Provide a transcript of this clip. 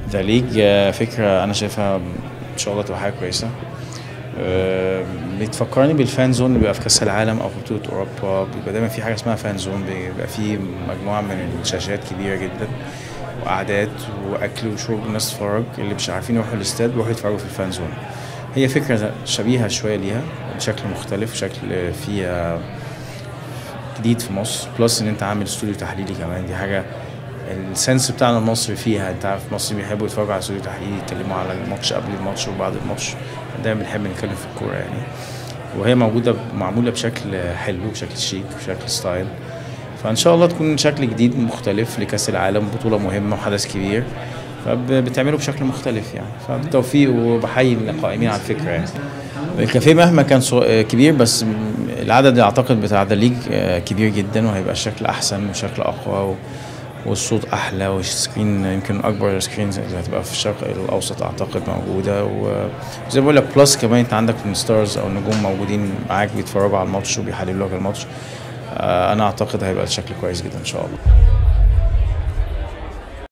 ذا ليج فكرة أنا شايفها إن شاء الله تبقى حاجة كويسة. بتفكرني بالفان زون اللي بيبقى في كأس العالم أو في بطولة أوروبا، بيبقى دايما في حاجة اسمها فان زون، بيبقى في مجموعة من الشاشات كبيرة جدا وقعدات وأكل وشرب والناس تتفرج، اللي مش عارفين يروحوا الاستاد بيروحوا يتفرجوا في الفان زون. هي فكرة شبيهة شوية ليها بشكل مختلف، شكل فيها جديد في مصر، بلس إن أنت عامل استوديو تحليلي كمان. دي حاجة السنس بتاعنا المصري فيها، انت عارف المصريين بيحبوا يتفرجوا على استوديو تحليلي، يتكلموا على الماتش قبل الماتش وبعد الماتش، دايما بنحب نتكلم في الكوره يعني. وهي موجوده معموله بشكل حلو، بشكل شيك، بشكل ستايل. فان شاء الله تكون شكل جديد مختلف لكاس العالم، بطوله مهمه وحدث كبير، فبتعمله بشكل مختلف يعني. فبالتوفيق، وبحيي القائمين على الفكره يعني. الكافيه مهما كان كبير، بس العدد اعتقد بتاع ذا ليج كبير جدا، وهيبقى الشكل احسن وشكل اقوى والصوت احلى، والسكرين يمكن اكبر سكرين اللي هتبقى في الشرق الاوسط اعتقد موجوده. وزي ما بقول لك بلس كمان انت عندك من ستارز او نجوم موجودين معاك بيتفرجوا على الماتش وبيحللوا لك الماتش. انا اعتقد هيبقى الشكل كويس جدا ان شاء الله.